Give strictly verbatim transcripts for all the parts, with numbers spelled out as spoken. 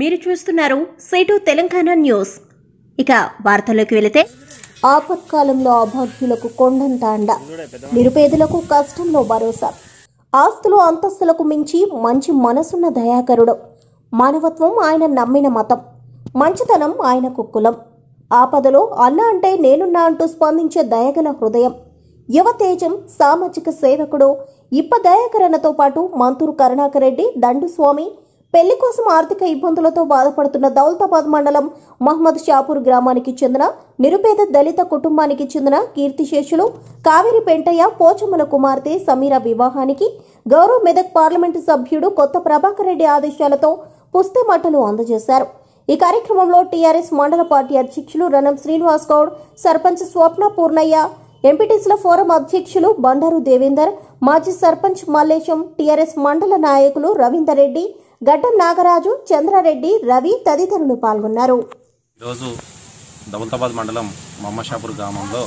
మీరు చూస్తున్నారు సేటు తెలంగాణ న్యూస్. ఇక వార్తల్లోకి వెళితే, ఆపత్కాలంలో అభాగ్యులకు కొండంత అండ, నిరుపేదలకు కష్టంలో భరోసా. ఆస్తులు అంతస్తులకు మించి మంచి మనసున్న దయాకరుడు. మానవత్వం ఆయన నమ్మిన మతం, మంచితనం ఆయనకు కులం. ఆపదలో అన్న అంటే నేనున్నా అంటూ స్పందించే దయగల హృదయం. యువ తేజం, సామాజిక సేవకుడు ఇప్ప దయాకరణతో పాటు మంతూరు కరుణాకర్ రెడ్డి, దండుస్వామి, పెళ్లి కోసం ఆర్థిక ఇబ్బందులతో బాధపడుతున్న దౌలతాబాద్ మండలం మహమ్మద్ షాపూర్ గ్రామానికి చెందిన నిరుపేద దళిత కుటుంబానికి చెందిన కీర్తిశేషులు కావేరి పెంటయ్య పోచమ్మల కుమార్తె సమీర వివాహానికి గౌరవ్ మెదక్ పార్లమెంటు సభ్యుడు కొత్త ప్రభాకర్ రెడ్డి ఆదేశాలతో పుస్తెమట్టలు అందజేశారు. ఈ కార్యక్రమంలో టీఆర్ఎస్ మండల పార్టీ అధ్యక్షులు రణం శ్రీనివాస్ గౌడ్, సర్పంచ్ స్వప్న పూర్ణయ్య, ఎంపీటీసీల ఫోరం అధ్యక్షులు బండారు దేవేందర్, మాజీ సర్పంచ్ మల్లేశం, టీఆర్ఎస్ మండల నాయకులు రవీందర్ రెడ్డి, గడ్డ నాగరాజు, చంద్రారెడ్డి, రవి తదితరులు పాల్గొన్నారు. ఈరోజు దౌలతాబాద్ మండలం మమ్మషాపూర్ గ్రామంలో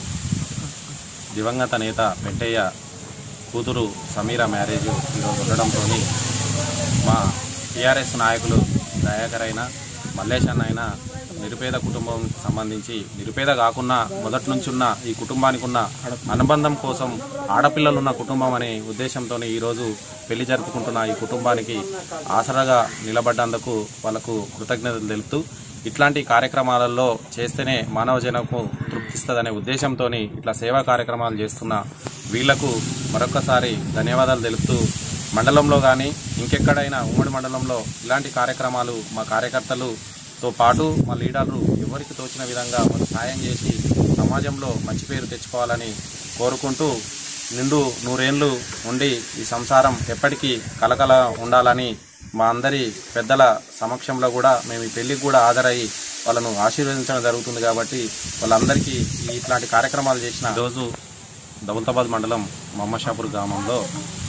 దివంగత నేత పెంటయ్య కూతురు సమీర మ్యారేజ్ ఈరోజు ఉండడంతో మా టీఆర్ఎస్ నాయకులు దయాకరైన మల్లేశన్ అయినా నిరుపేద కుటుంబం సంబంధించి నిరుపేద కాకుండా మొదటి నుంచి ఉన్న ఈ కుటుంబానికి ఉన్న అనుబంధం కోసం ఆడపిల్లలున్న కుటుంబం అనే ఉద్దేశంతో ఈరోజు పెళ్లి జరుపుకుంటున్న ఈ కుటుంబానికి ఆసరాగా నిలబడ్డందుకు వాళ్ళకు కృతజ్ఞతలు తెలుపుతూ, ఇట్లాంటి కార్యక్రమాలలో చేస్తేనే మానవ జనకు తృప్తిస్తుందనే ఉద్దేశంతో ఇట్లా సేవా కార్యక్రమాలు చేస్తున్న వీళ్లకు మరొకసారి ధన్యవాదాలు తెలుపుతూ, మండలంలో కానీ ఇంకెక్కడైనా ఉమ్మడి మండలంలో ఇలాంటి కార్యక్రమాలు మా కార్యకర్తలుతో పాటు మా లీడర్లు ఎవరికి తోచిన విధంగా వాళ్ళు సాయం చేసి సమాజంలో మంచి పేరు తెచ్చుకోవాలని కోరుకుంటూ, నిండు నూరేళ్లు ఉండి ఈ సంసారం ఎప్పటికీ కలకల ఉండాలని మా అందరి పెద్దల సమక్షంలో కూడా మేము ఈ పెళ్లికి కూడా హాజరయ్యి వాళ్ళను ఆశీర్వదించడం జరుగుతుంది. కాబట్టి వాళ్ళందరికీ ఇట్లాంటి కార్యక్రమాలు చేసిన రోజు దౌలతాబాద్ మండలం మమ్మషాపూర్ గ్రామంలో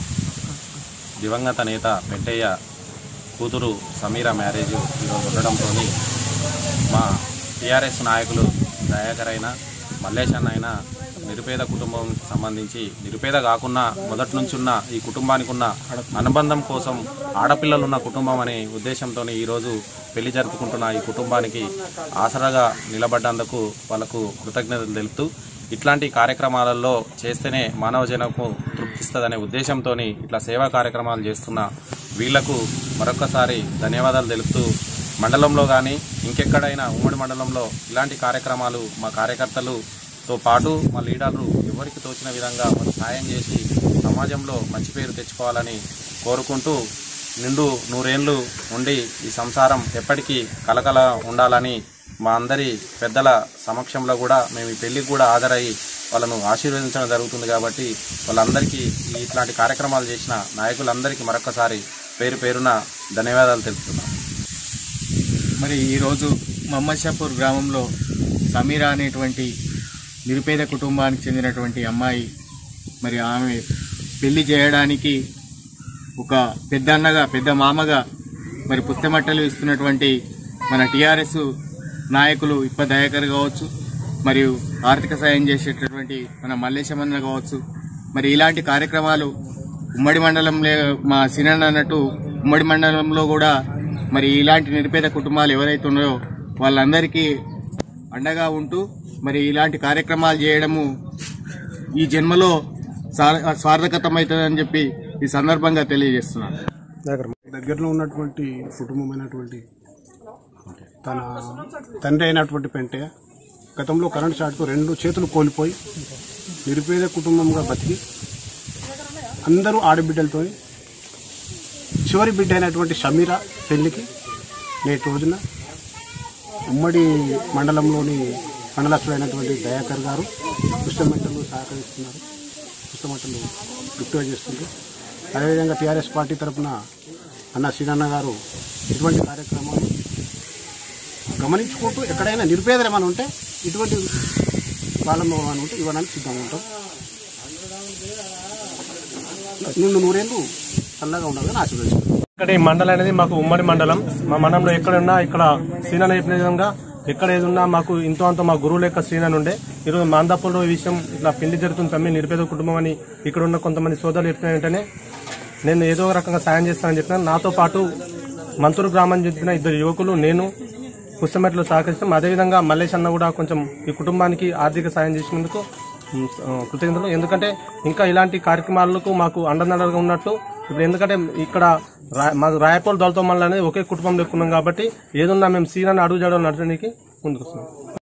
దివంగత నేత పెంటయ్య కూతురు సమీర మ్యారేజ్ ఈరోజు ఉండడంతో మా టీఆర్ఎస్ నాయకులు దయాకరైన మల్లేశన్ అయినా నిరుపేద కుటుంబం సంబంధించి నిరుపేద కాకుండా మొదటి నుంచి ఉన్న ఈ కుటుంబానికి ఉన్న అనుబంధం కోసం ఆడపిల్లలున్న కుటుంబం అనే ఉద్దేశంతో ఈరోజు పెళ్లి జరుపుకుంటున్న ఈ కుటుంబానికి ఆసరాగా నిలబడ్డందుకు వాళ్ళకు కృతజ్ఞతలు తెలుపుతూ, ఇట్లాంటి కార్యక్రమాలలో చేస్తేనే మానవ జనకు తృప్తిస్తుందనే ఉద్దేశంతో ఇట్లా సేవా కార్యక్రమాలు చేస్తున్న వీళ్లకు మరొకసారి ధన్యవాదాలు తెలుపుతూ, మండలంలో కానీ ఇంకెక్కడైనా ఉమ్మడి మండలంలో ఇలాంటి కార్యక్రమాలు మా కార్యకర్తలుతో పాటు మా లీడర్లు ఎవరికి తోచిన విధంగా వాళ్ళు సాయం చేసి సమాజంలో మంచి పేరు తెచ్చుకోవాలని కోరుకుంటూ, నిండు నూరేళ్లు ఉండి ఈ సంసారం ఎప్పటికీ కలకల ఉండాలని మా అందరి పెద్దల సమక్షంలో కూడా మేము ఈ పెళ్లికి కూడా హాజరయ్యి వాళ్ళను ఆశీర్వదించడం జరుగుతుంది. కాబట్టి వాళ్ళందరికీ ఇట్లాంటి కార్యక్రమాలు చేసిన నాయకులందరికీ మరొకసారి పేరు పేరున ధన్యవాదాలు తెలుపుతున్నాం. మరి ఈరోజు మమ్మషాపూర్ గ్రామంలో సమీర అనేటువంటి నిరుపేద కుటుంబానికి చెందినటువంటి అమ్మాయి, మరి ఆమె పెళ్లి చేయడానికి ఒక పెద్ద అన్నగా పెద్ద మామగా మరి పుస్తమట్టలు ఇస్తున్నటువంటి మన టీఆర్ఎస్ నాయకులు ఇప్ప దయాకర్ కావచ్చు, మరియు ఆర్థిక సాయం చేసేటటువంటి మన మల్లేశమన్న కావచ్చు, మరి ఇలాంటి కార్యక్రమాలు ఉమ్మడి మండలంలో మా సినన్న అన్నట్టు ఉమ్మడి మండలంలో కూడా మరి ఇలాంటి నిరుపేద కుటుంబాలు ఎవరైతే ఉన్నాయో వాళ్ళందరికీ అండగా ఉంటూ మరి ఇలాంటి కార్యక్రమాలు చేయడము ఈ జన్మలో సార్థకతమవుతుందని చెప్పి ఈ సందర్భంగా తెలియజేస్తున్నాను. దగ్గరలో ఉన్నటువంటి కుటుంబమైనటువంటి తన తండ్రి అయినటువంటి పెంటయ్య గతంలో కరెంట్ షాట్కు రెండు చేతులు కోల్పోయి నిరుపేద కుటుంబంగా బతికి అందరూ ఆడబిడ్డలతో చివరి బిడ్డ అయినటువంటి సమీర పెళ్లికి నేటి రోజున ఉమ్మడి మండలంలోని మండలస్తుడైనటువంటి దయాకర్ గారు పుస్తమంటలు సహకరిస్తున్నారు, పుస్తమంటలు గుర్తుగా చేస్తున్నారు. అదేవిధంగా టీఆర్ఎస్ పార్టీ తరఫున అన్న శ్రీనన్న గారు ఇటువంటి కార్యక్రమాలు గమనించుకుంటూ ఎక్కడైనా నిరుపేదలు ఏమైనా ఉంటే ఇటువంటి కాలంలో ఏమైనా ఉంటే ఇవ్వడానికి సిద్ధంగా ఉంటాం. నిన్ను నూరేళ్ళు చల్లగా ఉండాలని ఆశీర్వదిస్తున్నాం. ఇక్కడ ఈ మండలం అనేది మాకు ఉమ్మడి మండలం. మా మండలంలో ఎక్కడున్నా ఇక్కడ శ్రీనన్న చెప్పిన విధంగా ఎక్కడ ఏదున్నా మాకు ఇంతో అంత మా గురువు లెక్క శ్రీనన్న ఉండే. ఈరోజు మాందాపూర్లో ఈ విషయం ఇట్లా పెళ్లి జరుగుతుంది తమ్మి నిరుపేద కుటుంబం అని ఇక్కడ ఉన్న కొంతమంది సోదరులు చెప్పిన వెంటనే నేను ఏదో ఒక రకంగా సాయం చేస్తానని చెప్పిన. నాతో పాటు మంతూరు గ్రామం చెందిన ఇద్దరు యువకులు నేను పుస్తమెట్లు సహకరిస్తాం. అదేవిధంగా మల్లేష్ అన్న కూడా కొంచెం ఈ కుటుంబానికి ఆర్థిక సాయం చేసినందుకు కృతజ్ఞతలు. ఎందుకంటే ఇంకా ఇలాంటి కార్యక్రమాలకు మాకు అండదండగా ఉన్నట్టు ఇప్పుడు ఎందుకంటే ఇక్కడ మాకు రాయపోల్ దళిత మండలి అనేది ఒకే కుటుంబం ఎక్కున్నాం కాబట్టి ఏదున్నా మేము సీనాన్ని అడుగు చేయడం నడచడానికి ముందుకు వస్తున్నాం.